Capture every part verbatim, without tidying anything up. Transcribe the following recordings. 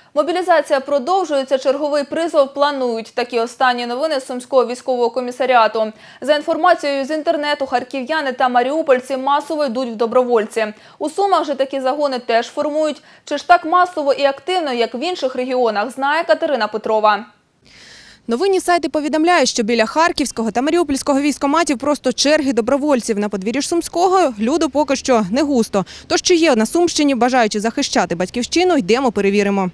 Мобілізація продовжується, черговий призов планують. Такі останні новини з Сумського військового комісаріату. За інформацією з інтернету, харків'яни та маріупольці масово йдуть в добровольці. У Сумах же такі загони теж формують. Чи ж так масово і активно, як в інших регіонах, знає Катерина Петрова. Новинні сайти повідомляють, що біля Харківського та Маріупольського військкоматів просто черги добровольців. На подвір'ї Сумського люду поки що не густо. Тож чи є на Сумщині бажаючи захищати батьківщину, йдемо перевіримо.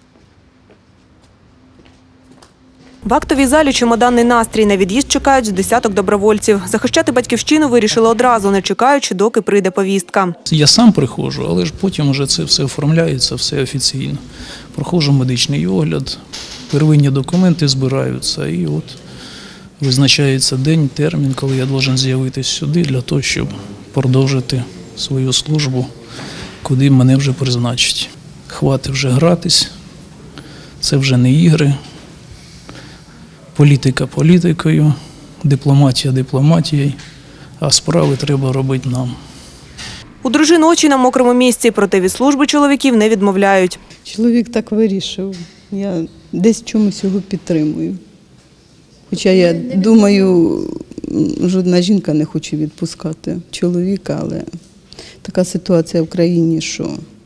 В актовій залі чемоданний настрій. На від'їзд чекають з десяток добровольців. Захищати батьківщину вирішили одразу, не чекаючи, доки прийде повістка. Я сам приходжу, але ж потім вже це все оформляється, все офіційно. Проходжу медичний огляд, первинні документи збираються і от визначається день, термін, коли я повинен з'явитися сюди для того, щоб продовжити свою службу, куди мене вже призначать. Хватить вже гратись, це вже не ігри. Політика політикою, дипломатія дипломатією, а справи треба робити нам. У дружин очі на мокрому місці, проте від служби чоловіків не відмовляють. Чоловік так вирішив. Я десь в чомусь його підтримую. Хоча я думаю, жодна жінка не хоче відпускати чоловіка, але така ситуація в країні, що,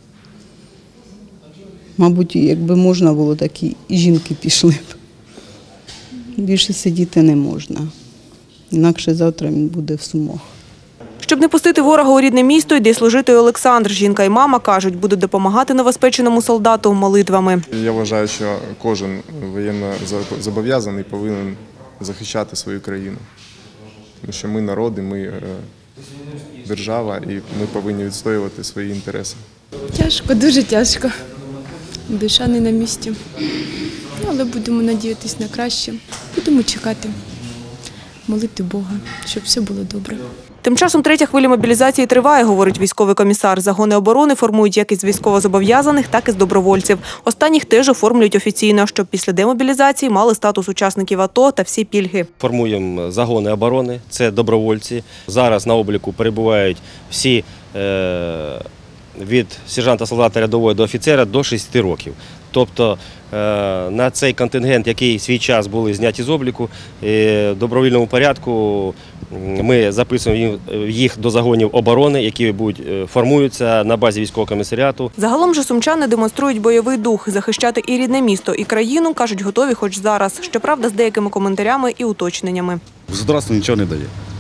мабуть, якби можна було, так і жінки пішли б. Більше сидіти не можна, інакше завтра він буде в Сумах. Щоб не пустити ворога у рідне місто, йде служити Олександр. Жінка і мама, кажуть, будуть допомагати новоспеченому солдату молитвами. Я вважаю, що кожен воєнно зобов'язаний повинен захищати свою країну. Тому що ми народ, і ми держава, і ми повинні відстоювати свої інтереси. Тяжко, дуже тяжко. Душа не на місці. Але будемо надіятися на краще. Будемо чекати, молити Бога, щоб все було добре. Тим часом третя хвиля мобілізації триває, говорить військовий комісар. Загони оборони формують як із військовозобов'язаних, так і з добровольців. Останніх теж оформлюють офіційно, щоб після демобілізації мали статус учасників АТО та всі пільги. Формуємо загони оборони, це добровольці. Зараз на обліку перебувають всі е, від сержанта-солдата рядового до офіцера до шести років. Тобто на цей контингент, який в свій час були зняті з обліку, в добровільному порядку ми записуємо їх до загонів оборони, які будуть формуються на базі військового комісаріату. Загалом же сумчани демонструють бойовий дух. Захищати і рідне місто, і країну, кажуть, готові хоч зараз. Щоправда, з деякими коментарями і уточненнями. Государство нічого не дає.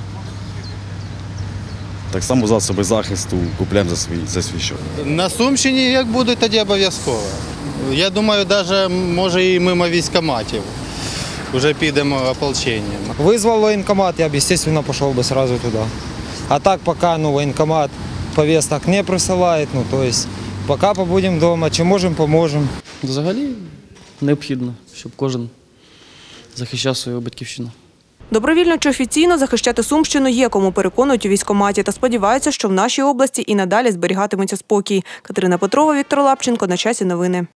Так само засоби захисту купуємо за свій, за свій счет. На Сумщині як будуть, тоді обов'язково. Я думаю, навіть, може, і мимо військкоматів. Вже підемо ополченням. Визвав воєнкомат, я б, звісно, пішов би одразу туди. А так, поки ну, воєнкомат повісток не присилає, ну, то есть, поки побудемо вдома, чи можемо, поможемо. Взагалі необхідно, щоб кожен захищав свою батьківщину. Добровільно чи офіційно захищати Сумщину є кому, переконують у військкоматі, та сподіваються, що в нашій області і надалі зберігатиметься спокій. Катерина Петрова, Віктор Лапченко. На часі новини.